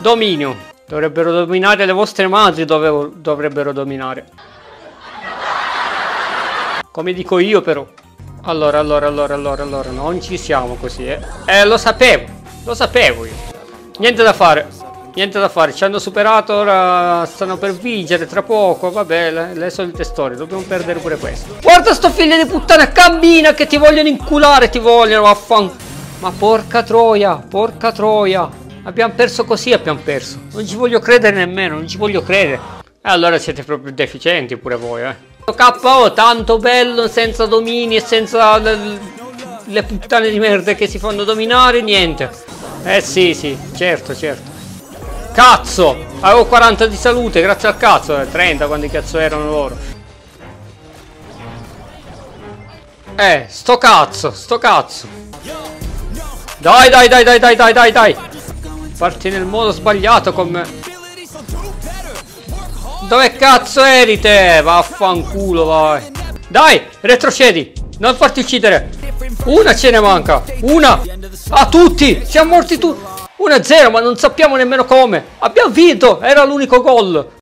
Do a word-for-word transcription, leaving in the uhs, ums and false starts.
Dominio. Dovrebbero dominare le vostre madri, dove dovrebbero dominare. Come dico io però. Allora, allora, allora, allora, allora, non ci siamo così, eh. Eh, lo sapevo, lo sapevo io. Niente da fare, niente da fare, ci hanno superato, ora stanno per vincere tra poco, vabbè, le, le solite storie, dobbiamo perdere pure questo. Guarda sto figlio di puttana, cammina che ti vogliono inculare, ti vogliono, vaffan... Ma porca troia, porca troia, abbiamo perso così, abbiamo perso. Non ci voglio credere nemmeno, non ci voglio credere. E allora siete proprio deficienti pure voi, eh. K O tanto bello, senza domini e senza le, le puttane di merda che si fanno dominare, niente. Eh sì, sì, certo, certo. Cazzo, avevo quaranta di salute, grazie al cazzo, eh, trenta quando cazzo erano loro. Eh, sto cazzo, sto cazzo. Dai, dai, dai, dai, dai, dai, dai, dai. Parti nel modo sbagliato con me. Dove cazzo eri te? Vaffanculo, vai. Dai, retrocedi. Non farti uccidere. Una ce ne manca. Una. A tutti. Siamo morti tutti. uno a zero, ma non sappiamo nemmeno come. Abbiamo vinto. Era l'unico gol.